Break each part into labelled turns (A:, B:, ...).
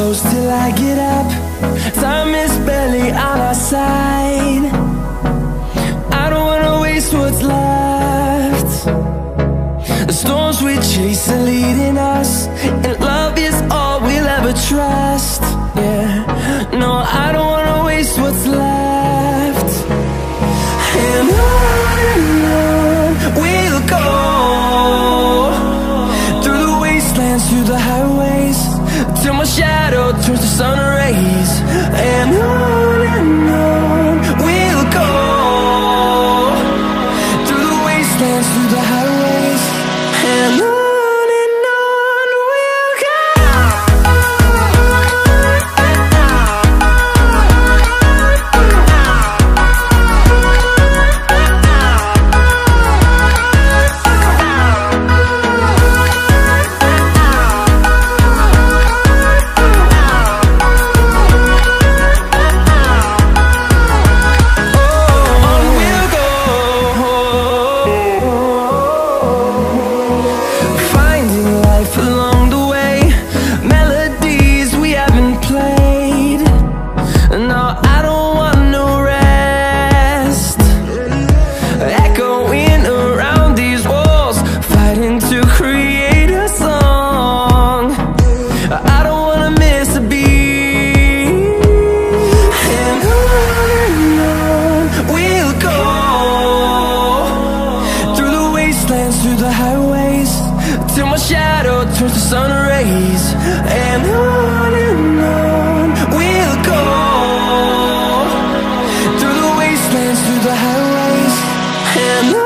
A: close till I get up. Time is barely on our side. I don't wanna waste what's left. The storms we chase are leading us, and love is all we'll ever trust. Yeah, no, I don't wanna waste what's left. And on we'll go, through the wastelands, through the highways, till my shadow turns to sun rays. And on we'll go, through the wastelands, through the highways, and on we'll go. Through the highways, till my shadow turns to sun rays. And on we'll go, through the wastelands, through the highways, and on we'll go.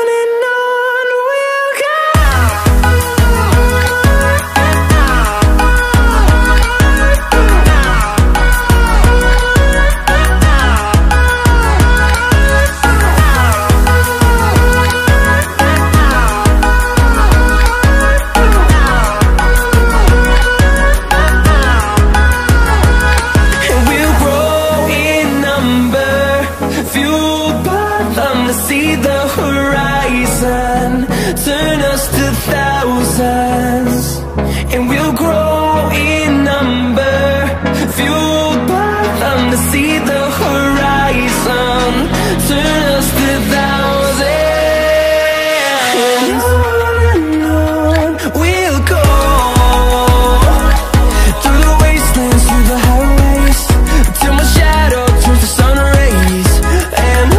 A: See the horizon, turn us to thousands, and we'll grow in number, fueled by them. To see the horizon, turn us to thousands, and on we'll go, through the wastelands, through the highways, till my shadow turns to sun rays. And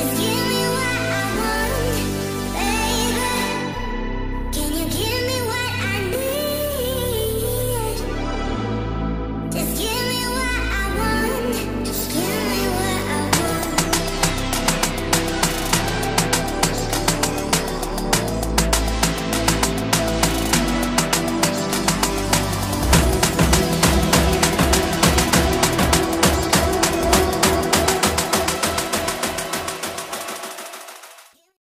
B: is you.